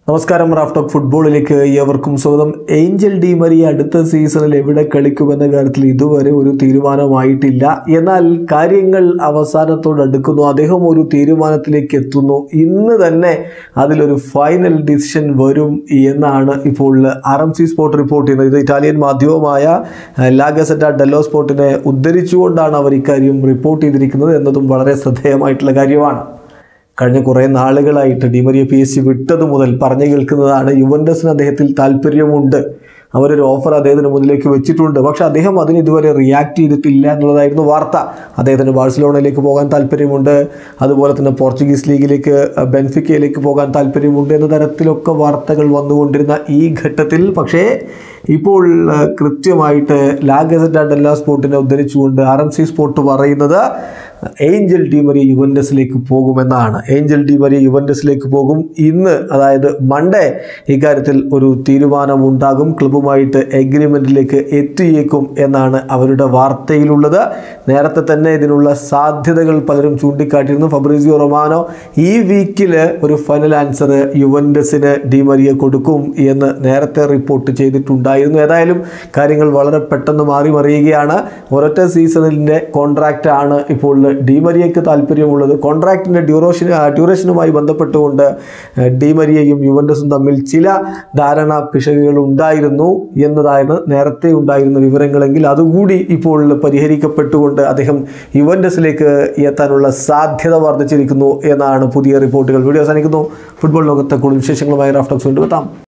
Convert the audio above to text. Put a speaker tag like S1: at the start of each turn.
S1: നമസ്കാരം Raf talk ഫുട്ബോളിലേക്ക് ഏവർക്കും സ്വാഗതം. ഏഞ്ചൽ ഡി മരിയ അടുത്ത സീസണിൽ എവിടെ കളിക്കുമെന്ന കാര്യത്തിൽ ഇതുവരെ ഒരു തീരുമാനമായിട്ടില്ല. എന്നാൽ കാര്യങ്ങൾ അവസാനത്തോടടുക്കുന്നു. അദ്ദേഹം ഒരു തീരുമാനത്തിലേക്ക് എത്തുന്നു. ഇന്ന് തന്നെ അതിലൊരു ഫൈനൽ ഡിസിഷൻ വരും എന്നാണ് ഇപ്പോൾ RMC സ്പോർട്ട് റിപ്പോർട്ട് ചെയ്യുന്നത്. ഇത് ഇറ്റാലിയൻ മാധ്യമമായ ലാ ഗസറ്റ ഡെല്ലോ സ്പോർട്ടിനെ ഉദ്ധരിച്ചുകൊണ്ടാണ് അവർ ഇക്കാര്യം റിപ്പോർട്ട് ചെയ്തിരിക്കുന്നത് എന്നതും വളരെ ശ്രദ്ധേയമായിട്ടുള്ള കാര്യമാണ്. കഴിഞ്ഞ കുറേ നാളുകളായിട്ട് ഡി മരിയ PSG വിട്ടതു മുതൽ പറഞ്ഞു കേൾക്കുന്നതാണ് യുവൻറ്റസിന് അദ്ദേഹത്തിൽ താല്പര്യമുണ്ട്, അവരൊരു ഓഫർ അദ്ദേഹത്തിന് മുന്നിലേക്ക് വെച്ചിട്ടുണ്ട്. പക്ഷേ അദ്ദേഹം അതിന് ഇതുവരെ റിയാക്ട് ചെയ്തിട്ടില്ല എന്നുള്ളതായിരുന്നു വാർത്ത. അദ്ദേഹത്തിന് ബാഴ്സലോണയിലേക്ക് പോകാൻ താല്പര്യമുണ്ട്, അതുപോലെ തന്നെ പോർച്ചുഗീസ് ലീഗിലേക്ക് ബെൻഫിക്കയിലേക്ക് പോകാൻ താല്പര്യമുണ്ട് എന്ന തരത്തിലൊക്കെ വാർത്തകൾ വന്നുകൊണ്ടിരുന്ന ഈ ഘട്ടത്തിൽ പക്ഷേ ഇപ്പോൾ കൃത്യമായിട്ട് ലാ ഗസറ്റ ഡെല്ലോ സ്പോർട്ടിനെ ഉദ്ധരിച്ചുകൊണ്ട് RMC സ്പോർട്ട് പറയുന്നത് ഏഞ്ചൽ ഡി മരിയ യുവൻറ്റസിലേക്ക് പോകുമെന്നാണ്. ഏഞ്ചൽ ഡി മരിയ യുവൻറ്റസിലേക്ക് പോകും. ഇന്ന് അതായത് മൺഡേ ഇക്കാര്യത്തിൽ ഒരു തീരുമാനമുണ്ടാകും. ക്ലബ്ബുമായിട്ട് എഗ്രിമെൻറ്റിലേക്ക് എത്തിയേക്കും എന്നാണ് അവരുടെ വാർത്തയിലുള്ളത്. നേരത്തെ തന്നെ ഇതിനുള്ള സാധ്യതകൾ പലരും ചൂണ്ടിക്കാട്ടിയിരുന്നു. ഫബ്രീസിയോ റൊമാനോ ഈ വീക്കിൽ ഒരു ഫൈനൽ ആൻസർ യുവൻറ്റസിന് ഡി മരിയ കൊടുക്കും എന്ന് നേരത്തെ റിപ്പോർട്ട് ചെയ്തിട്ടുണ്ടായിരുന്നു. ഏതായാലും കാര്യങ്ങൾ വളരെ പെട്ടെന്ന് മാറി മറിയുകയാണ്. ഒരൊറ്റ സീസണിൻ്റെ കോൺട്രാക്റ്റാണ് ഇപ്പോൾ ഡി മരിയയ്ക്ക് താല്പര്യമുള്ളത്. കോൺട്രാക്റ്റിൻ്റെ ഡ്യൂറേഷനുമായി ബന്ധപ്പെട്ടുകൊണ്ട് ഡി മരിയയും യുവൻറ്റസും തമ്മിൽ ചില ധാരണ പിശകുകൾ ഉണ്ടായിരുന്നു എന്നതായിരുന്നു നേരത്തെ ഉണ്ടായിരുന്ന വിവരങ്ങളെങ്കിൽ അതുകൂടി ഇപ്പോൾ പരിഹരിക്കപ്പെട്ടുകൊണ്ട് അദ്ദേഹം യുവൻറ്റസിലേക്ക് എത്താനുള്ള സാധ്യത വർദ്ധിച്ചിരിക്കുന്നു എന്നാണ് പുതിയ റിപ്പോർട്ടുകൾ. വീഡിയോ അവസാനിക്കുന്നു. ഫുട്ബോൾ ലോകത്തെ കൂടുതൽ വിശേഷങ്ങളുമായി റാഫ് ടോക്സ് കൊണ്ടുവെത്താം.